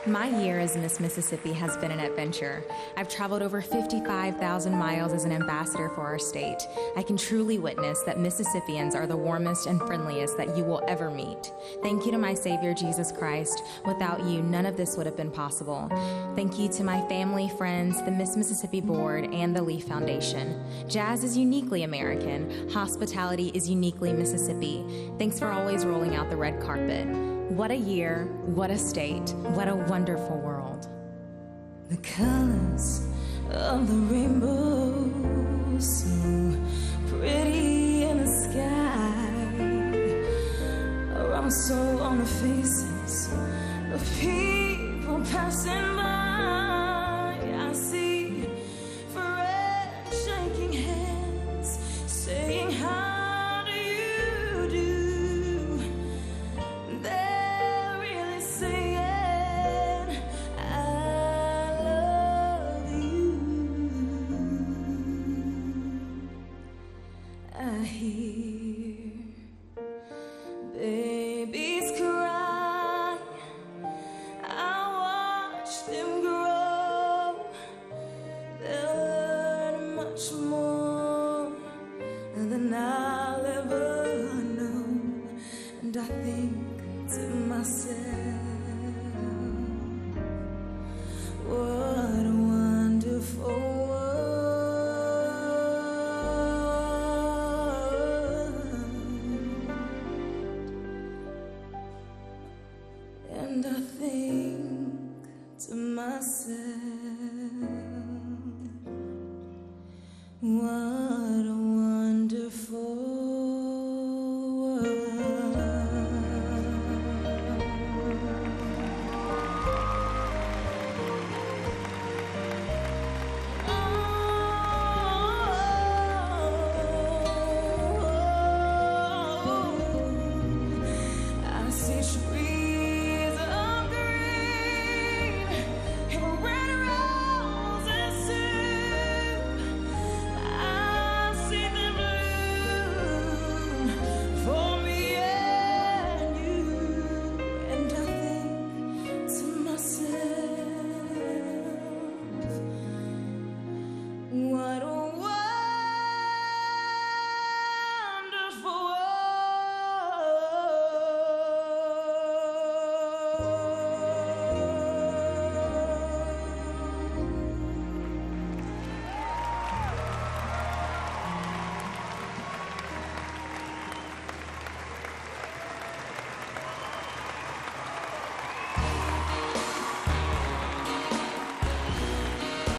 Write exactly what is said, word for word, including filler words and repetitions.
My year as Miss Mississippi has been an adventure. I've traveled over fifty-five thousand miles as an ambassador for our state. I can truly witness that Mississippians are the warmest and friendliest that you will ever meet. Thank you to my Savior, Jesus Christ. Without you, none of this would have been possible. Thank you to my family, friends, the Miss Mississippi Board, and the Leaf Foundation. Jazz is uniquely American. Hospitality is uniquely Mississippi. Thanks for always rolling out the red carpet. What a year, what a state, what a wonderful world. The colors of the rainbow, so pretty in the sky, are also on the faces of people passing by. I see friends shaking hands, saying how I hear babies cry, I watch them grow, they'll learn much more than I'll ever know, and I think to myself, what a wonderful world. And I think to myself, what a wonderful world. Oh, I see trees